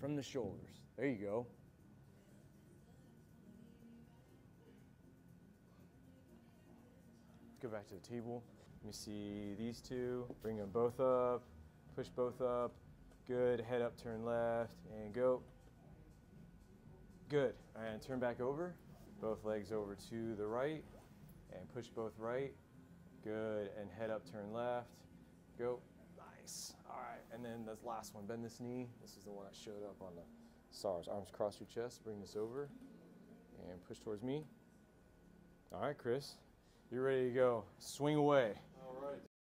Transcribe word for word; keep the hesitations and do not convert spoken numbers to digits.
from the shoulders. There you go. Let's go back to the table. Let me see these two. Bring them both up. Push both up. Good. Head up, turn left, and go. Good. And turn back over. Both legs over to the right, and push both right. Good. And head up, turn left. Go. Nice. All right. And then this last one. Bend this knee. This is the one that showed up on the SARS. Arms across your chest. Bring this over, and push towards me. All right, Chris. You're ready to go. Swing away. All right.